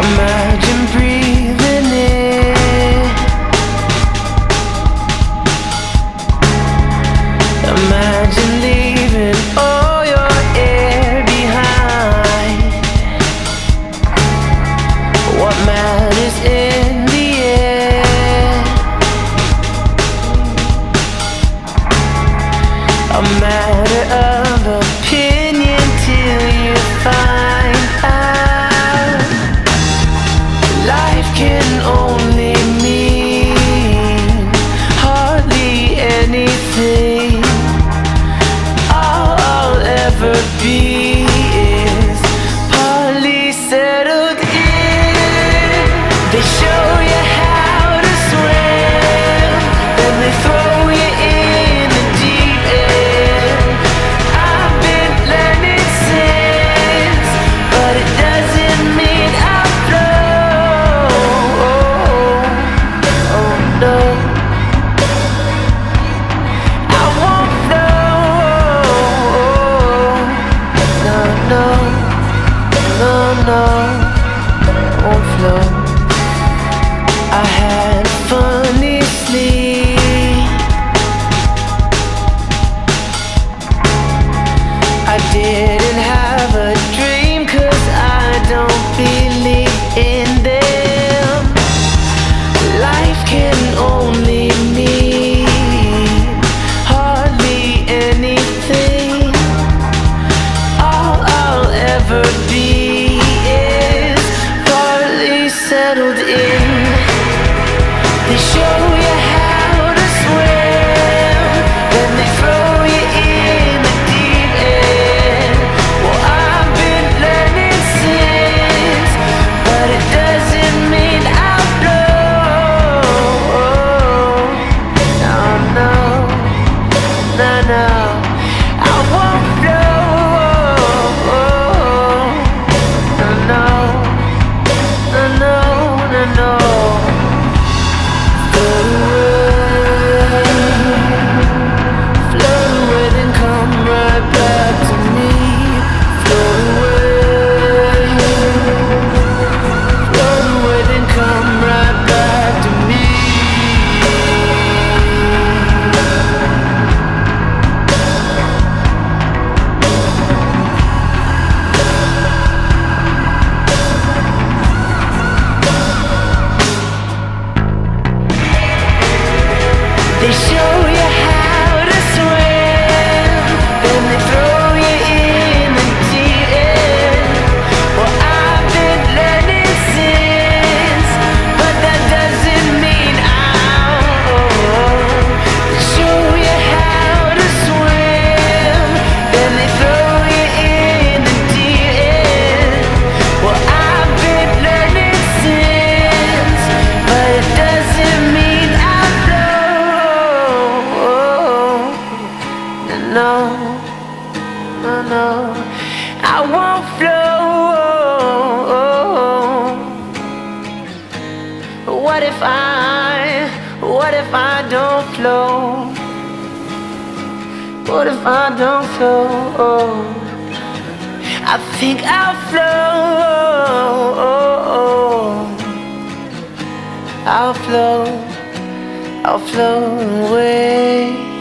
Imagine breathing in. Imagine leaving all your air behind. What matters in the end? A matter of opinion till you find out. Life can only mean hardly anything. All I'll ever be is partly settled in. They show you how to swim, then they throw you in the deep end. I've been learning since, but it doesn't mean I flow. Oh no, I won't flow. No, no, no, no, I won't flow. I had funny sleep. I didn't have a dream, 'cause I don't believe in them. Life can only mean hardly anything. All I'll ever be is partly settled in. They show you how to swim, then they throw you in the deep end. Well, I've been learning since, but it doesn't mean I'll flow. No, no, no, no, I won't flow. No, no, no, no, no, no. Float away, then come right back to me. Float away, then come right back to me. They show you how to swim, then they throw you in the deep end. Well, I've been learning since, but that doesn't mean I'm. They show you how to swim, then they throw you in the deep end. Well, I've been learning since, but it doesn't mean I'm no, no, no, I won't flow. What if I don't flow? What if I don't flow? I think I'll flow. I'll flow away.